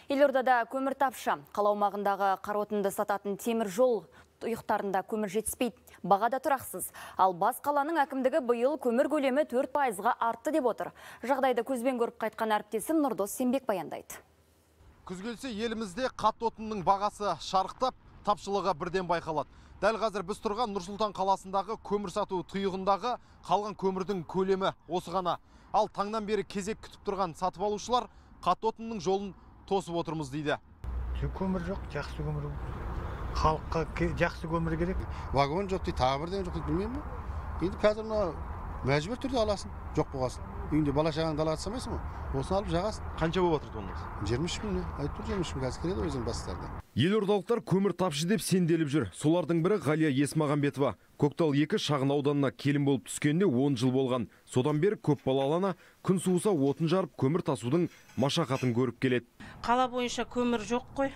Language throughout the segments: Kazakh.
Елордада көмір тапшы. Қала аумағындағы қаротынды сататын темір жол ұйықтарында көмір жетіспейді. Бағада тұрақсыз. Ал бас қаланың әкімдігі биыл көмір көлемі 4%-ға артты деп отыр. Жағдайды көзбен көріп қайтқан әріптесім Нұрдос Сенбек баяндайды. Күз келсе елімізде қатты отынның бағасы шарықтап, тапшылығы бірден байқалады. Дәл қазір біз тұрған Нұр-Сұлтан қаласындағы көмір сату тұйығындағы қалған көмірдің көлемі осы ғана. Ал таңнан бері кезек күтіп тұрған сатып алушылар қатты отынның жолын тосып отырмыз дейді. Көмір жоқ, жақсы көмір. Халыққа жақсы көмір керек. Вагон жоқ дейді, тағы бірден жоқ дейді, білмеймін. Енді қазір мәжбүр түрде аласың, жоқ болғасын. Үйінде бала шағаңды ала атсамайсың ғой. Осыны алып жағасың. Қанша болып отыр тоннасы? 23 мың, айтып тұр 23 мың қазір келеді өзінің бастарда. Елордалықтар көмір тапшы деп сенделіп жүр. Солардың бірі Ғалия Есмағамбетова. Көктал 2 шағын ауданына келін болып түскенде 10 жыл болған. Содан бері көп балалы ана күн суыса отын жарып көмір тасудың машақатын көріп келеді. Қала бойынша көмір жоқ қой.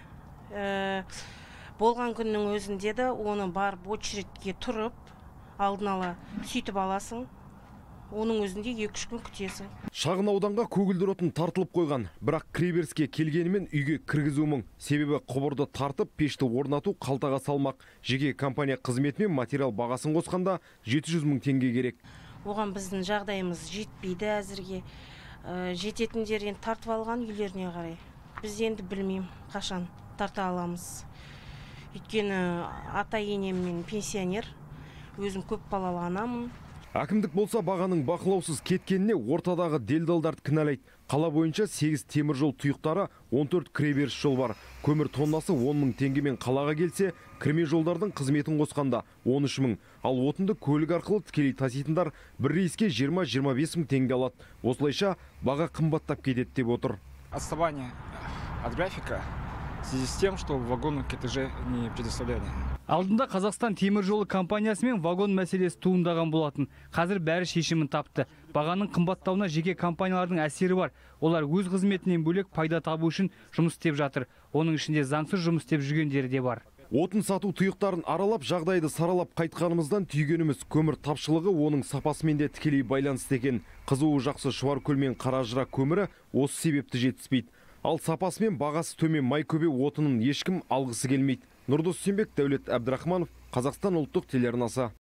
Болған күннің өзінде де оны барып очередке тұрып, алдын ала сөйтіп аласың. Оның өзінде 2-3 күн күтесің. Шағын ауданға көгілдір отын тартылып қойған, бірақ кіреберіске келгенімен үйге кіргізу мұң. Себебі құбырды тартып, пешті орнату қалтаға салмақ. Жеке компания қызметімен материал бағасын қосқанда 700 мың теңге керек. Оған біздің жағдайымыз жетпейді әзірге. Жететіндер енді тартып алған үйлеріне қарай. Біз енді білмеймін, қашан тарта аламыз. Өйткені ата-енем мен пенсионер, өзім көп балалы анамын. Әкімдік болса бағаның бақылаусыз кеткеніне ортадағы делдалдарды кінәлайды. Қала бойынша 8 темір жол тұйықтары, 14 кіреберіс жол бар. Көмір тоннасы 10 мың теңгемен қалаға келсе, кірме жолдардың қызметін қосқанда 13 мың. Ал отынды көлік арқылы тікелей таситындар бір рейске 20-25 мың теңге алады. Осылайша баға қымбаттап кетеді деп отыр. Отставание от графика в связи с тем, что вагоны КТЖ не предоставляли. Алдында Қазақстан темір жолы компаниясымен вагон мәселесі туындаған болатын. Қазір бәрі шешімін тапты. Бағаның қымбаттауына жеке компаниялардың әсері бар. Олар өз қызметінен бөлек пайда табу үшін жұмыс істеп жатыр. Оның ішінде заңсыз жұмыс істеп жүргендері де бар. Отын сату тұйықтарын аралап, жағдайды саралап қайтқанымыздан түйгеніміз көмір тапшылығы оның сапасымен де тікелей байланысты екен. Қызуы жақсы Шұбаркөл мен Қаражыра көмірі осы себепті жетіспейді. Ал сапасы мен бағасы төмен майкөбе отынын ешкім алғысы келмейді. Нұрдос Сенбек, Дәулет Әбдірахманов, Қазақстан ұлттық телеарнасы.